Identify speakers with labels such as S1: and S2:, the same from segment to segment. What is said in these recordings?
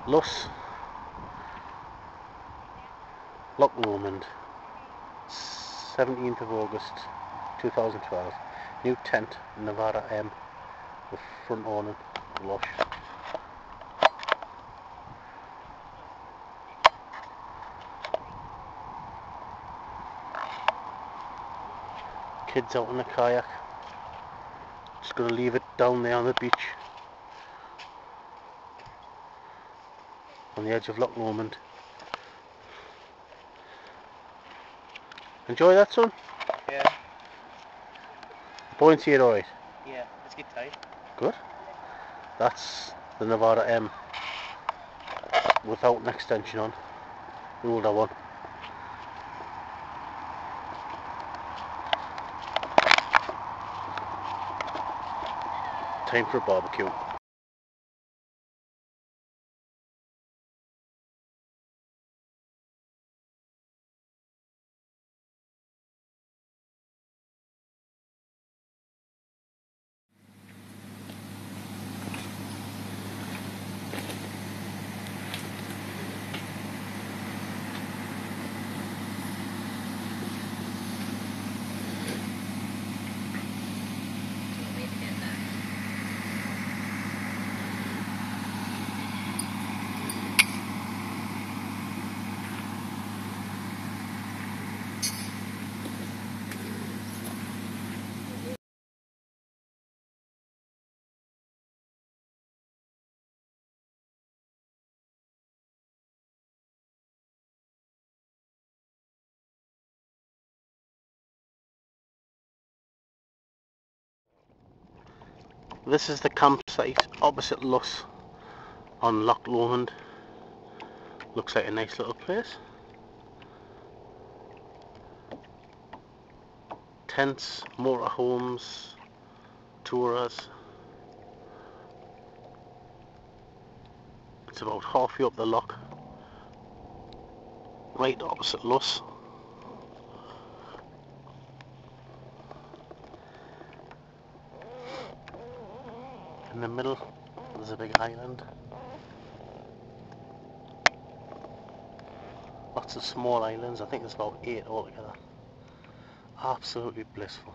S1: Luss, Loch Lomond, 17th of August 2012. New tent, Nevada M, with front awning, lush. Kids out in a kayak. Just going to leave it down there on the beach, on the edge of Loch Lomond. Enjoy that, son?
S2: Yeah.
S1: Buoyancy it alright?
S2: Yeah, let's get tight.
S1: Good. That's the Nevada M without an extension on. The older one. Time for a barbecue. This is the campsite opposite Luss on Loch Lomond. Looks like a nice little place. Tents, motorhomes, tourers. It's about halfway up the loch, right opposite Luss. In the middle there's a big island. Lots of small islands, I think there's about 8 altogether. Absolutely blissful.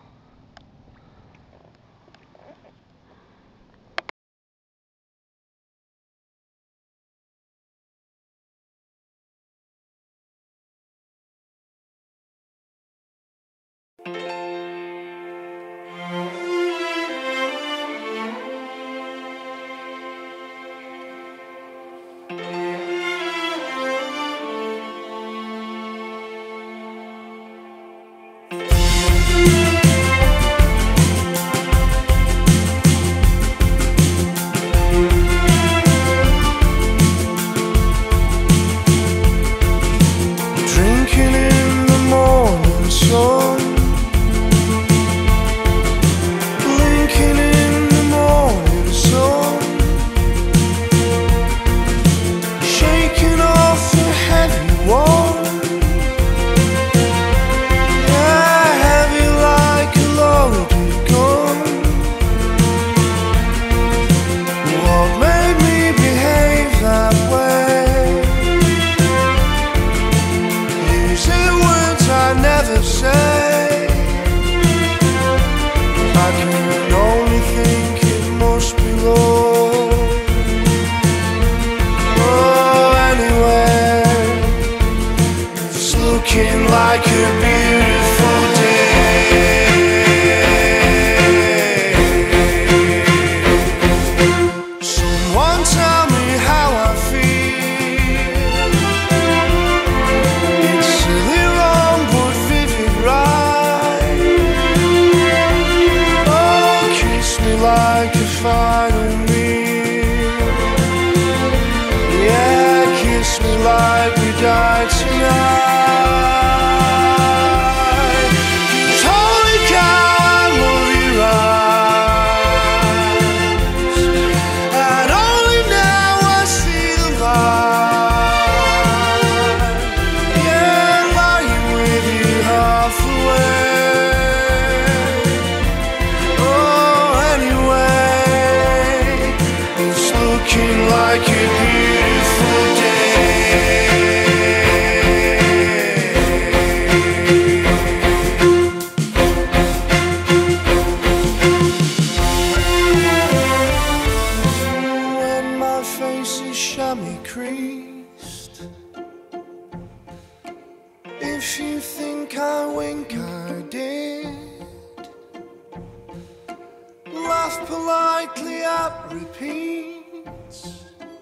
S3: Like a beautiful day. Someone tell me how I feel. It's silly wrong but vivid right. Oh, kiss me like a final meal. Yeah, kiss me like we died tonight. Like a beautiful nightly repeats.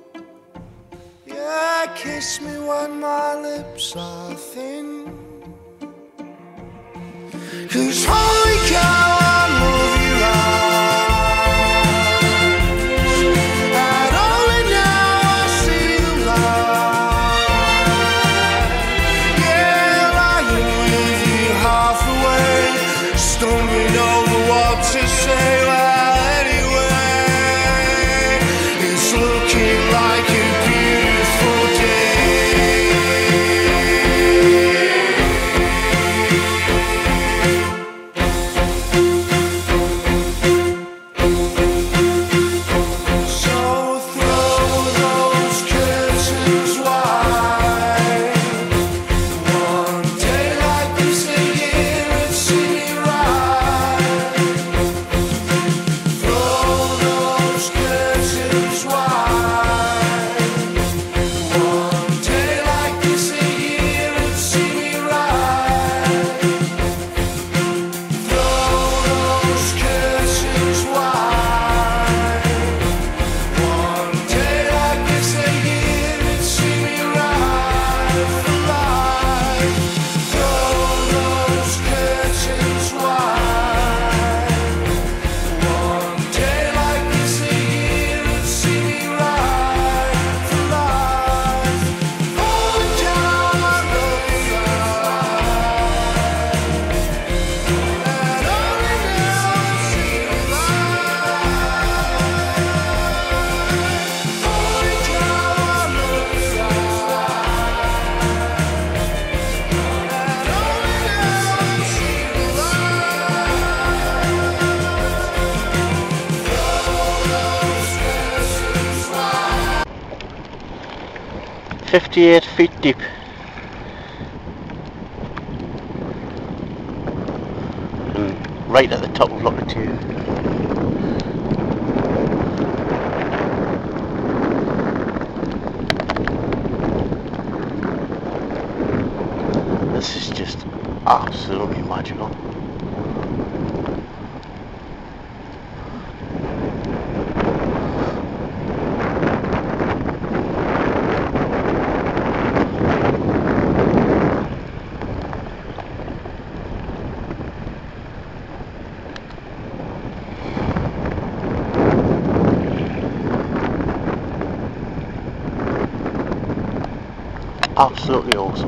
S3: Yeah, kiss me when my lips are thin. 'Cause holy cow, I love your eyes, and only now I see the light. Yeah, lying with you half away, stumbling over what to say. Well, anyway, it's looking like a beautiful day.
S1: 58 feet deep. And right at the top of Loch 2. This is just absolutely magical. Absolutely awesome.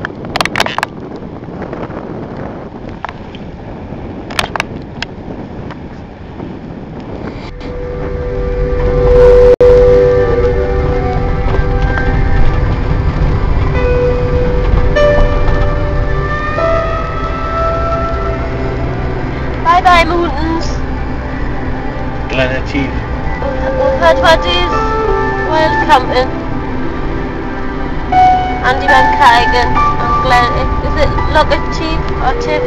S2: Bye bye mountains.
S1: Glennative.
S2: We've had buddies. Wild camping. Andy went kayaking and Glen. Is it Loch or Tip?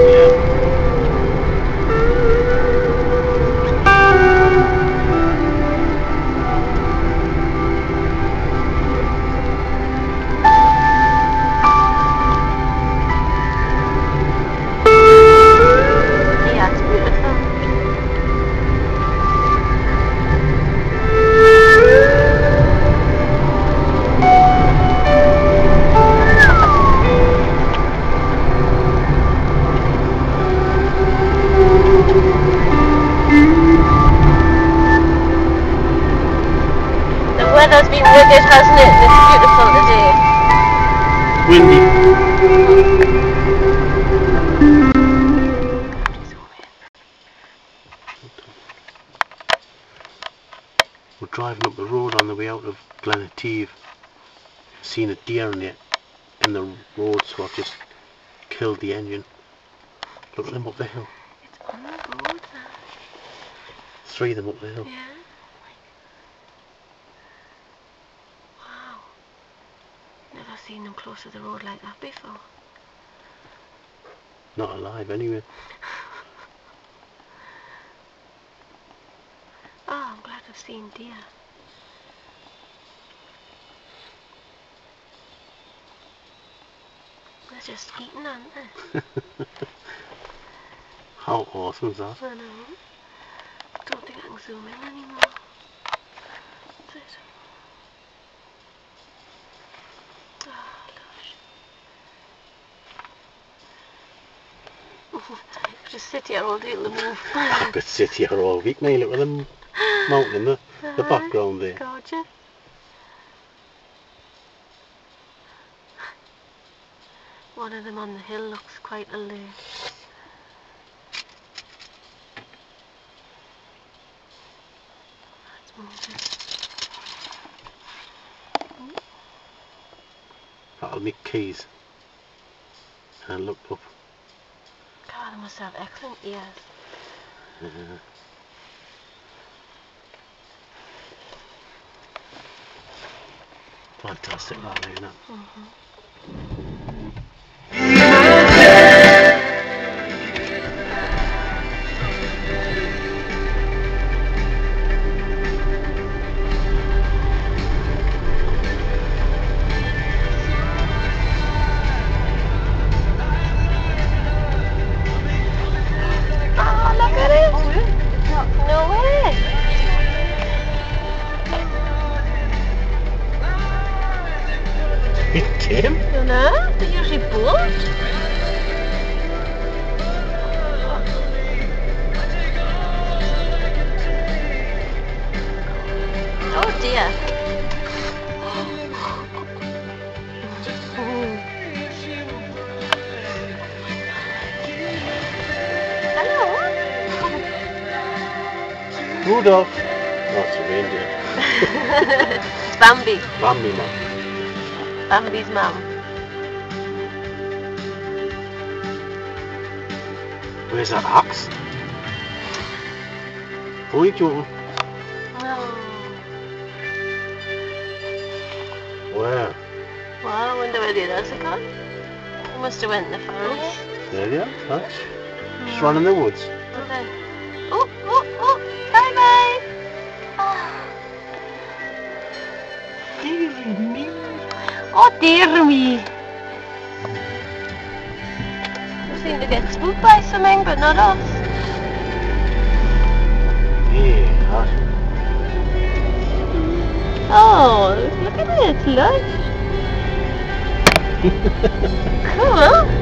S2: Yeah, it's beautiful. The weather's been wicked, hasn't it? It's beautiful today.
S1: Windy. We're driving up the road on the way out of Glennative. Seen a deer in the road, so I've just killed the engine. Look at them up the hill.
S2: It's on the road there.
S1: 3 of them up the hill.
S2: Yeah. Wow. Never seen them close to the road like that before.
S1: Not alive anyway.
S2: Oh, I'm glad I've seen deer. They're just eating, aren't they?
S1: How awesome is that?
S2: I know. Don't think I can zoom in anymore. That's it. Oh, gosh. Just sit here all day till they move.
S1: I could sit here all week, mate. Look at them mountain in the background there.
S2: Gorgeous. One of them on the hill looks quite alert. That's moving.
S1: That'll make keys. And look up.
S2: God, they must have excellent ears.
S1: Fantastic, that, isn't it? It came?
S2: You know, they're usually bored. Oh dear. Hello.
S1: Rudolph. That's a reindeer.
S2: It's Bambi.
S1: Bambi, man.
S2: Bambi's mum.
S1: Where's that axe? Oh, you joking?
S2: No.
S1: Where?
S2: Well, I wonder where the others are gone. They must have went in the forest.
S1: There they are. Huh? Just run in the woods.
S2: Okay. Oh, oh, oh. Bye bye.
S1: Dear me.
S2: Oh dear me. They seem to get spooked by something, but not us.
S1: Yeah.
S2: Oh, look at it, look. Cool.